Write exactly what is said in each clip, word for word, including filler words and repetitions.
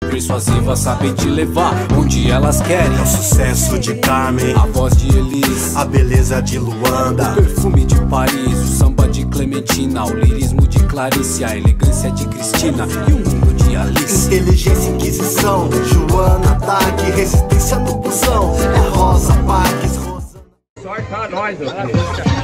persuasivas sabem te levar onde elas querem. É o sucesso de Carmen, a voz de Elis, a beleza de Luanda, o perfume de Paris, o samba de Clementina, o lirismo de Clarice, a elegância de Cristina e o mundo de Alice. Inteligência, Inquisição, Joana, ataque, resistência no busão. É Rosa Parques, Rosana. Sorte a nós, meu filho.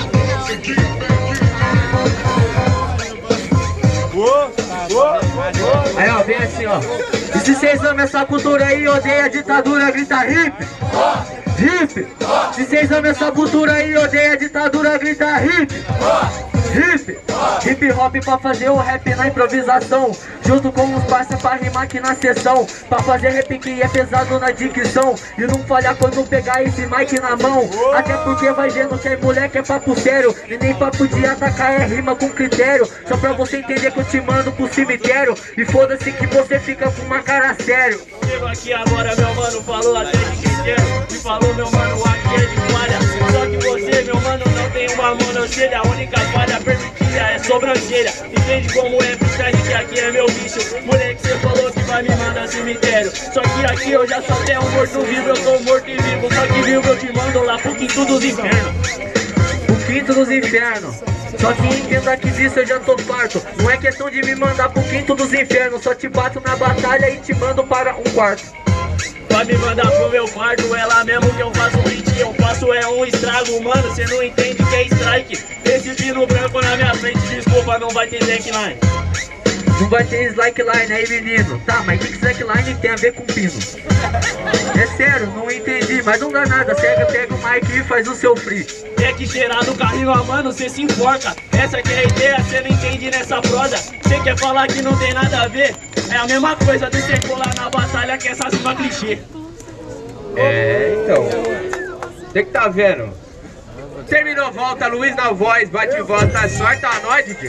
Aí ó, vem assim ó. E se vocês amam essa cultura aí, odeia a ditadura, grita hip! Hip! Se vocês amam essa cultura aí, odeia a ditadura, grita hip! Hip! Hip hop pra fazer o rap na improvisação, junto com os parça pra rimar aqui na sessão, pra fazer rap que é pesado na dicção e não falhar quando pegar esse mic na mão. Até porque vai vendo que é moleque é papo sério e nem papo de atacar, é rima com critério. Só pra você entender que eu te mando pro cemitério e foda-se que você fica com uma cara sério. Chego aqui agora, meu mano, falou até de critério e falou, meu mano, aqui é de falha. Só que você, meu mano, não tem uma monocelha, a única falha permitida é sobrancelha. Entende como é freestyle, que aqui é meu bicho. Moleque, você falou que vai me mandar cemitério, só que aqui eu já sou até um morto-vivo, eu sou morto e vivo. Só que vivo eu te mando lá pro quinto dos infernos. O quinto dos infernos. Só que entenda que disso eu já tô farto. Não é questão de me mandar pro quinto dos infernos, só te bato na batalha e te mando para um quarto. Vai me mandar pro meu quarto, é lá mesmo que eu faço um hit. Eu faço é um estrago, mano, cê não entende que é strike. Esse pino branco na minha frente, desculpa, não vai ter slackline. Não vai ter slackline aí, menino. Tá, mas o que slackline tem a ver com pino? É sério, não entendi, mas não dá nada. Segue, pega o mic e faz o seu free. É que cheirar do carrinho a mano, cê se enforca. Essa que é a ideia, cê não entende nessa prosa. Cê quer falar que não tem nada a ver? É a mesma coisa de cê colar na batalha que essa rima clichê. É, então. Você que tá vendo? Terminou, volta, Luiz na voz, bate e volta, sorte a nós, D J.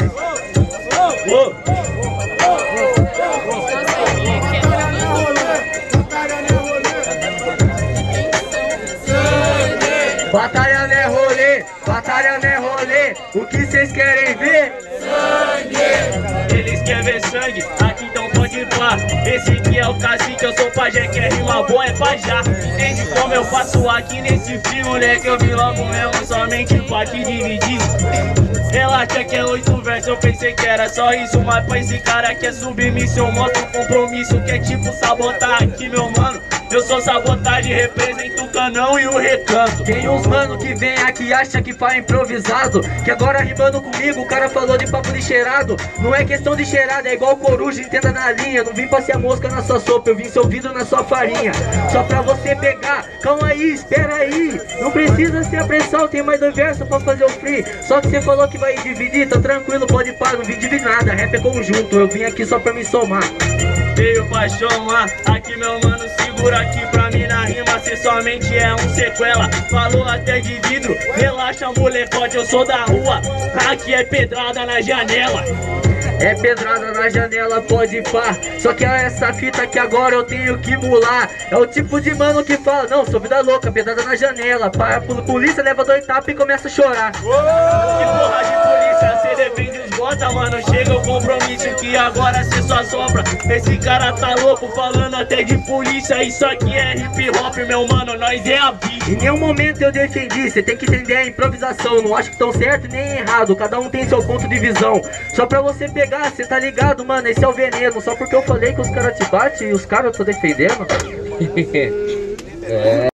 Batalha não é rolê, batalha não é rolê. O que vocês querem ver? Sangue! Eles querem ver sangue, aqui então pode ir pá. Esse aqui é o cacique, eu sou pajé, que é rima boa, é pajá. Entende como eu faço aqui nesse filme, moleque? Eu vim logo mesmo, somente pra te dividir. Relaxa que é oito versos, eu pensei que era só isso, mas pra esse cara que é submisso, eu mostro compromisso, que é tipo sabotar aqui, meu mano. Eu sou sabotagem, represento o canão e o recanto. Tem uns mano que vem aqui e acha que faz improvisado, que agora rimando comigo o cara falou de papo de cheirado. Não é questão de cheirado, é igual coruja, entenda na linha. Não vim pra ser a mosca na sua sopa, eu vim ser ouvido na sua farinha. Só pra você pegar, calma aí, espera aí. Não precisa ser apressão, tem mais dois versos pra fazer o free. Só que você falou que vai dividir, tá tranquilo, pode parar, não vim dividir nada. Rap é conjunto, eu vim aqui só pra me somar. Veio pra chamar, aqui meu mano, segura aqui pra mim na rima, cê somente é um sequela. Falou até de vidro, relaxa molecote, eu sou da rua, aqui é pedrada na janela. É pedrada na janela, pode pá. Só que é essa fita que agora eu tenho que mular. É o tipo de mano que fala, não, sou vida louca, pedrada na janela. Para por polícia, leva dois tapas e começa a chorar. Que porra de polícia, cê defende os bota, mano. Chega o compromisso que agora cê só sopra. Esse cara tá louco falando até de polícia. Isso aqui é hip hop, meu mano, nós é a vida. Em nenhum momento eu defendi, cê tem que entender a improvisação. Não acho que tão certo nem errado, cada um tem seu ponto de visão. Só pra você pegar, cê tá ligado, mano, esse é o veneno. Só porque eu falei que os caras te batem e os caras eu tô defendendo. É.